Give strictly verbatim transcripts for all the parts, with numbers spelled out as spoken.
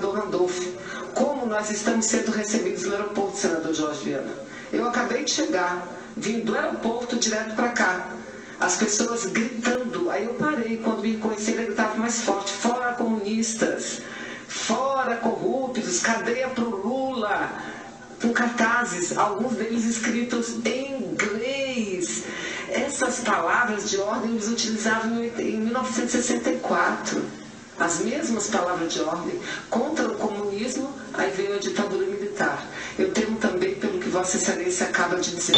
senador Randolfo, como nós estamos sendo recebidos no aeroporto, senador Jorge Viana. Eu acabei de chegar, vim do aeroporto direto para cá. As pessoas gritando, aí eu parei, quando me conheceram ele gritava mais forte: fora comunistas, fora corruptos, cadeia pro Lula, com cartazes, alguns deles escritos em inglês. Essas palavras de ordem eles utilizavam em mil novecentos e sessenta e quatro. As mesmas palavras de ordem contra o comunismo, aí veio a ditadura militar. Eu temo também pelo que Vossa Excelência acaba de dizer.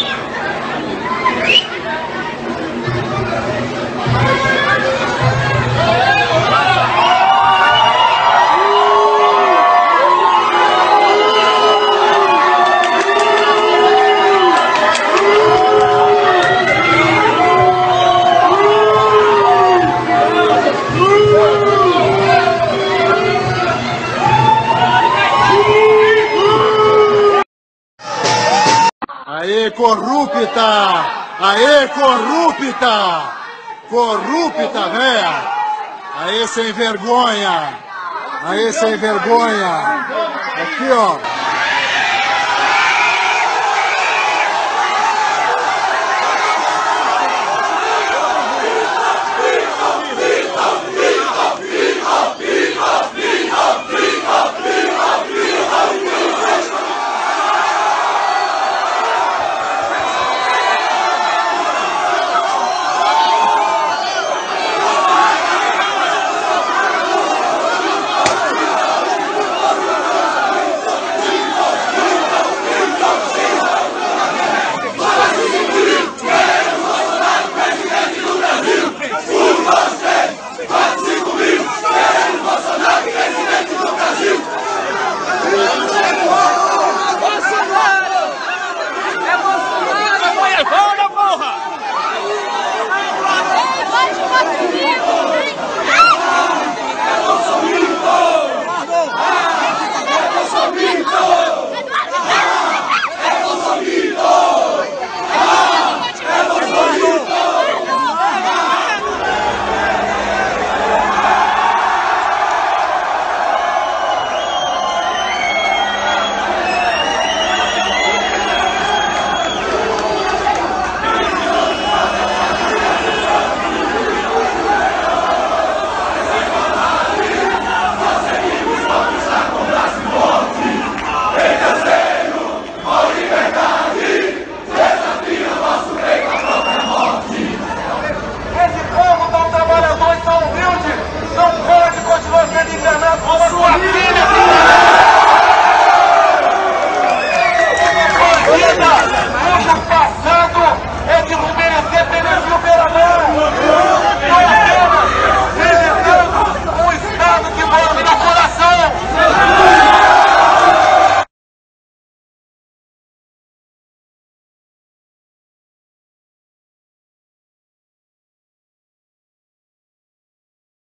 Aê, corrupta! Aê, corrupta! Corrupta, véia! Aê, sem vergonha! Aê, sem vergonha! Aqui, ó!